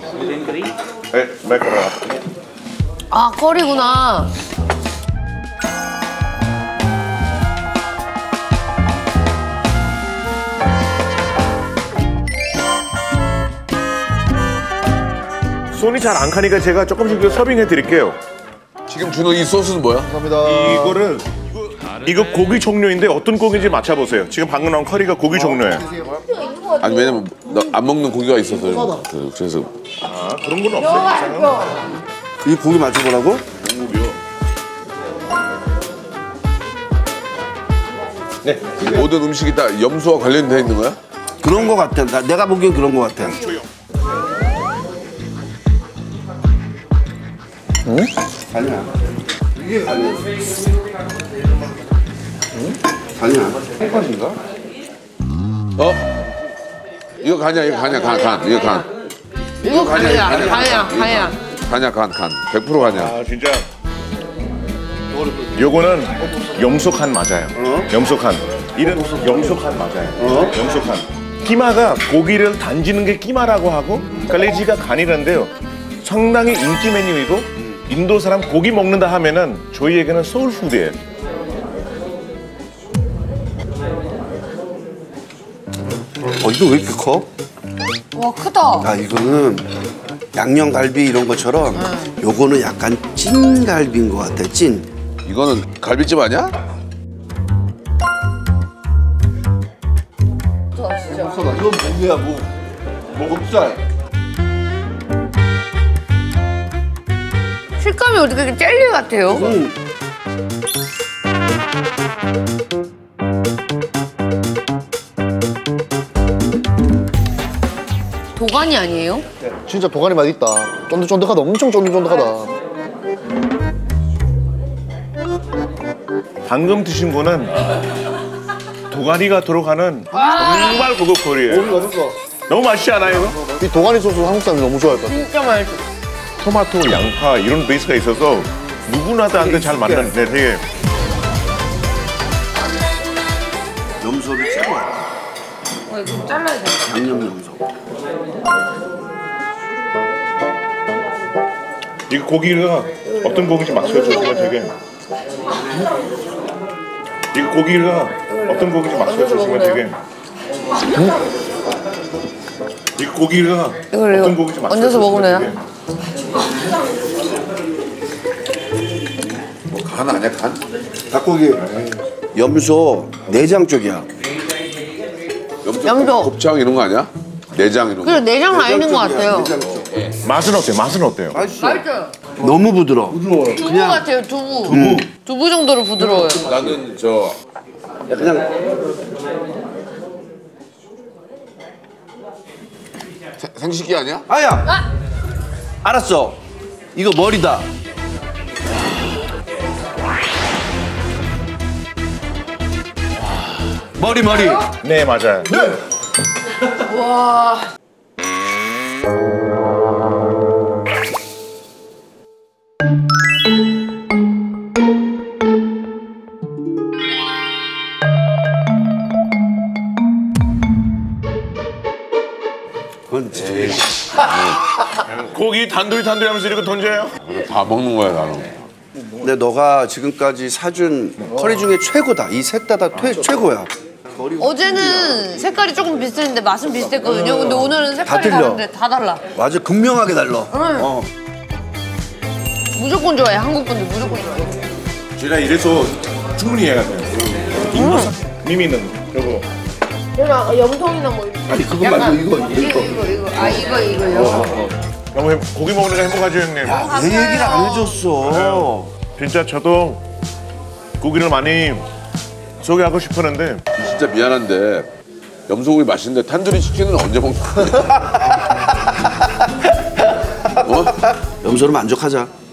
아, 커리구나. 손이 잘 안 가니까 제가 조금씩 서빙해 드릴게요. 지금 주는 이 소스는 뭐야? 감사합니다. 이거 고기 종류인데 어떤 고기인지 맞춰보세요. 지금 방금 나온 커리가 고기 종류예요. 아니 왜냐면 나 안 먹는 고기가 있어서 그래서. 아, 그런 건 없어요. 이 고기 맞춰보라고? 고기요. 네. 모든 음식이 다 염소와 관련돼 있는 거야? 그런 거 같아. 내가 보기엔 그런 거 같아. 응? 아니야. 이게 아니야. 응? 아니야. 햇것인가? 어? 이거 간이야, 이거 간이야, 간. 이거 간. 이거 간이야, 간이야. 간이야, 간. 100% 간이야. 아, 진짜. 요거는 염소간 맞아요. 염소간. 이런 염소간 맞아요. 염소간. 끼마가 고기를 단지는 게 끼마라고 하고 칼레지가 간이란데요. 상당히 인기 메뉴이고 인도 사람 고기 먹는다 하면은 저희에게는 소울푸드예요. 이거 왜 이렇게 커? 와, 크다. 아, 이거는 양념갈비 이런 것처럼 요거는 약간 찐갈비인 것 같아, 찐. 이거는 갈비찜 아니야? 이건 뭐야, 뭐. 목살. 식감이 어떻게 이렇게 젤리 같아요? 도가니 아니에요? 진짜 도가니 맛 있다. 쫀득쫀득하다. 엄청 쫀득쫀득하다. 방금 드신 분은 도가니가 들어가는 정말 고급 코리예요. 너무 맛있지 않아요? 이거? 이 도가니 소스 한국 사람이 너무 좋아할 것 같아. 진짜 맛있어. 토마토, 양파 이런 베이스가 있어서 누구나한테 잘 맞는데 되게 염소를 찍어. 이거 잘라야 돼. 양념 염소. 이거 고기가 어떤 고기인지 맞춰주시면 되게 이거 고기가 어떤 고기인지 맞춰주시면 되게 이거 고기가 이걸 어떤 고기인지 얹어서 먹으면 되나? 뭐 간 아니야, 간? 닭고기. 염소 내장 쪽이야. 염소. 곱창 이런 거 아니야? 내장 이런 거. 그래, 내장 나 있는 것 같아요. 내장 쪽. 맛은 어때요? 맛은 어때요? 맛있어. 맛있어요. 너무 부드러워. 두부 같아요, 두부. 두부 정도로 부드러워요. 나는 저 그냥 생식기 아니야? 아야. 알았어. 이거 머리다. 머리. 네, 맞아요. 와. 그건 제일. 고기 단둘이 하면서 이렇게 던져요? 다 먹는 거야, 나는. 근데 너가 지금까지 사준 커리 중에 최고다. 이 셋 다 최고야. 어제는 색깔이 조금 비슷했는데 맛은 비슷했거든요. 근데 오늘은 색깔이 틀려. 다른데 다 달라. 맞아, 극명하게 달라. 무조건 좋아해. 한국 분들 무조건 좋아해. 제가 이래서 충분히 이해가 돼요. 인도 사람이는 그리고 그냥 염통이나 뭐 아니, 그거 말고 이거. 아, 이거요. 너무 고기 먹으니까 행복하죠, 형님? 내 얘기를 안 해줬어. 진짜 저도 고기를 많이 소개하고 싶었는데 진짜 미안한데 염소고기 맛있는데 탄두리 치킨은 언제 먹는 거야? 염소로 만족하자.